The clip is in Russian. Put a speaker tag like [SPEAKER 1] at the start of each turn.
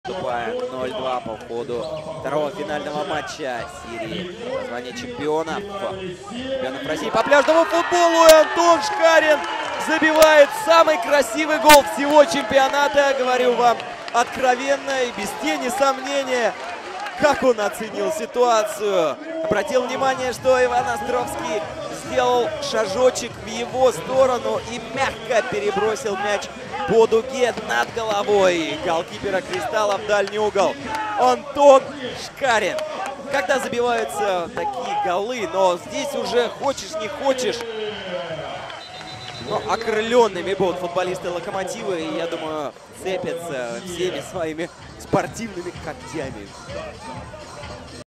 [SPEAKER 1] Уступая 0-2 по ходу второго финального матча серии названия чемпионов России по пляжному футболу. И Антон Шкарин забивает самый красивый гол всего чемпионата. Говорю вам откровенно и без тени сомнения, как он оценил ситуацию. Обратил внимание, что Иван Островский сделал шажочек в его сторону и мягко перебросил мяч по дуге над головой голкипера «Кристалла» в дальний угол. Антон Шкарин. Когда забиваются такие голы, но здесь уже хочешь не хочешь, но окрыленными будут футболисты «Локомотива», и, я думаю, цепятся всеми своими спортивными когтями.